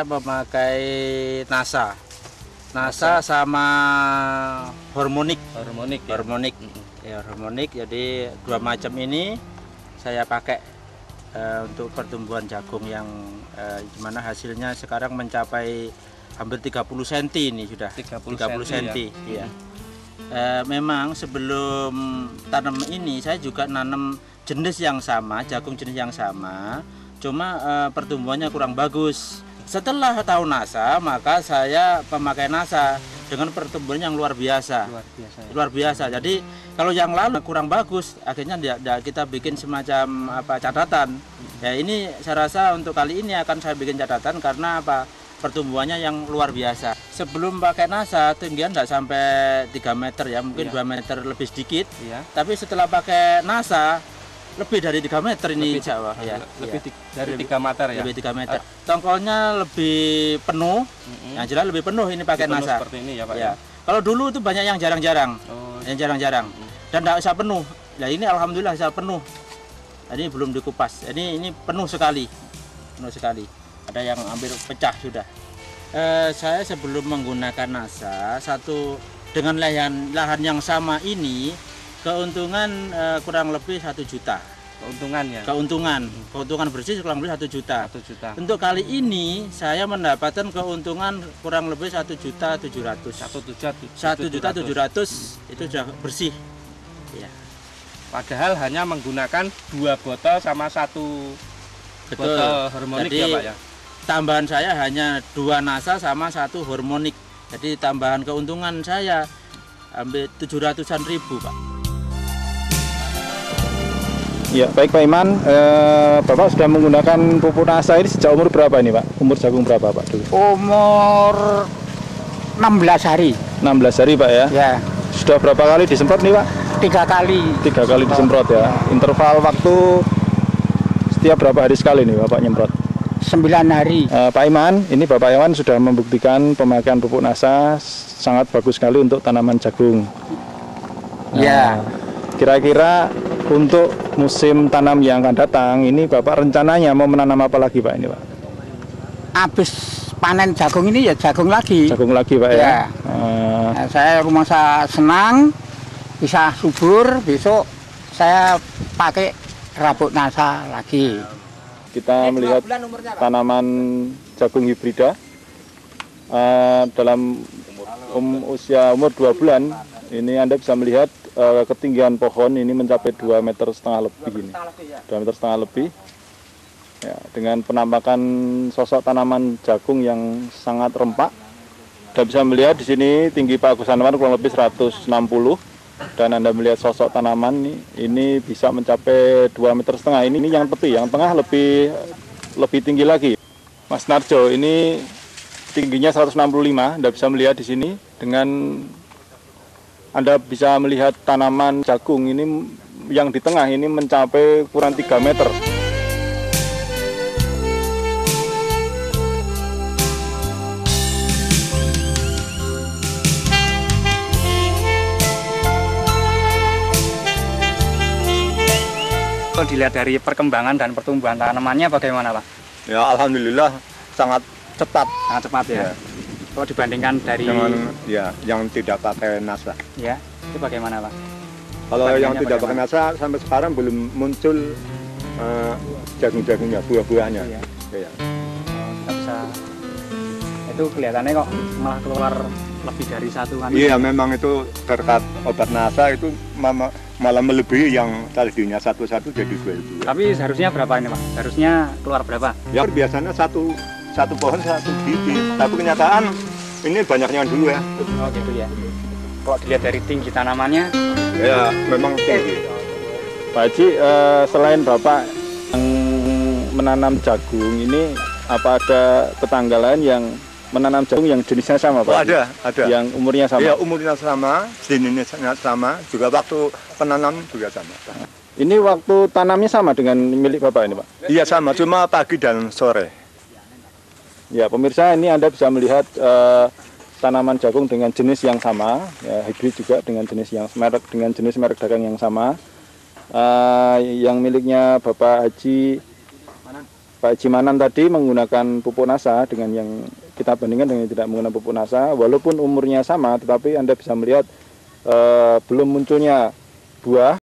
saya memakai NASA. NASA sama hormonik. Hormonik. Ya, hormonik. Jadi dua macam ini saya pakai untuk pertumbuhan jagung yang dimana hasilnya sekarang mencapai hampir 30 cm ini sudah. 30 cm. Ya. Memang sebelum tanam ini saya juga nanam jenis yang sama, jagung jenis yang sama, cuma pertumbuhannya kurang bagus. Setelah tahu NASA, maka saya memakai NASA dengan pertumbuhan yang luar biasa. Luar biasa. Jadi kalau yang lalu kurang bagus, akhirnya kita bikin semacam catatan. Ya, ini saya rasa untuk kali ini akan saya bikin catatan karena pertumbuhannya yang luar biasa. Sebelum pakai NASA, tinggian tidak sampai 3 meter ya, mungkin 2 meter lebih sedikit. Tapi setelah pakai NASA, lebih dari 3 meter ini Jawa. Lebih dari 3 meter ya? Lebih 3 meter. Tongkolnya lebih penuh, yang jelas lebih penuh ini pakai NASA. Seperti ini ya Pak? Ya. Kalau dulu itu banyak yang jarang-jarang, dan tidak bisa penuh. Nah ini alhamdulillah bisa penuh. Ini belum dikupas, ini penuh sekali. Ada yang hampir pecah sudah. Saya sebelum menggunakan NASA dengan lahan yang sama ini keuntungan kurang lebih 1 juta. Keuntungan bersih kurang lebih 1 juta. Untuk kali ini saya mendapatkan keuntungan kurang lebih 1.700.000. 1.700.000 itu sudah bersih. Ya. Padahal hanya menggunakan 2 botol sama 1 botol hormonik. Jadi, ya Pak ya. Tambahan saya hanya 2 NASA sama 1 hormonik. Jadi tambahan keuntungan saya hampir 700-an ribu Pak. Ya baik Pak Iman, Bapak sudah menggunakan pupuk NASA ini sejak umur berapa ini Pak? Umur jagung berapa Pak dulu? Umur 16 hari. 16 hari Pak ya? Ya. Sudah berapa kali disemprot nih Pak? 3 kali. 3 kali disemprot ya. Interval waktu setiap berapa hari sekali nih Bapak nyemprot? 9 hari. Pak Iman, ini Bapak Iman sudah membuktikan pemakaian pupuk NASA sangat bagus sekali untuk tanaman jagung. Ya. Kira-kira untuk musim tanam yang akan datang, ini Bapak rencananya mau menanam apa lagi Pak ini Pak? Habis panen jagung ini ya jagung lagi. Jagung lagi Pak ya? Saya rumah senang, bisa subur, besok saya pakai rabuk NASA lagi. Kita melihat tanaman jagung hibrida dalam usia umur 2 bulan. Ini Anda bisa melihat ketinggian pohon ini mencapai 2,5 meter lebih ini. 2,5 meter lebih. Ya, dengan penampakan sosok tanaman jagung yang sangat rempak. Anda bisa melihat di sini tinggi Pak Agus Anwar kurang lebih 160. Dan Anda melihat sosok tanaman ini bisa mencapai 2,5 meter. Ini yang tepi, yang tengah lebih tinggi lagi. Mas Narjo, ini tingginya 165. Anda bisa melihat di sini dengan Anda bisa melihat tanaman jagung ini yang di tengah ini mencapai kurang 3 meter. Kalau dilihat dari perkembangan dan pertumbuhan tanamannya bagaimana Pak? Ya alhamdulillah sangat cepat. Sangat cepat ya. Kalau dibandingkan dari yang tidak pakai NASA. Ya, itu bagaimana Pak? Kalau yang tidak pakai NASA sampai sekarang belum muncul jagung-jagungnya, buah-buahnya. Iya. Nggak bisa. Itu kelihatannya kok malah keluar lebih dari 1 kan? Iya, memang itu berkat obat NASA itu malah melebihi yang tadinya 1 jadi 2. Tapi seharusnya berapa ini Pak? Seharusnya keluar berapa? Ya biasanya satu pohon 1 biji. Tapi kenyataan ini banyaknya dulu ya. Oh gitu ya. Kalau dilihat dari tinggi tanamannya? Ya memang tinggi. Pak Haji, selain Bapak yang menanam jagung ini, apa ada tetangga lain yang menanam jagung yang jenisnya sama Pak? Oh, ada. Yang umurnya sama? Iya, umurnya sama, jenisnya sama, juga waktu penanam juga sama. Ini waktu tanamnya sama dengan milik Bapak ini Pak? Iya sama, cuma pagi dan sore. Ya pemirsa, ini Anda bisa melihat tanaman jagung dengan jenis yang sama, ya, hibrid juga dengan jenis merek dagang yang sama. Yang miliknya Bapak Haji Pak Jimanan tadi menggunakan pupuk NASA dengan yang kita bandingkan dengan yang tidak menggunakan pupuk NASA, walaupun umurnya sama, tetapi Anda bisa melihat belum munculnya buah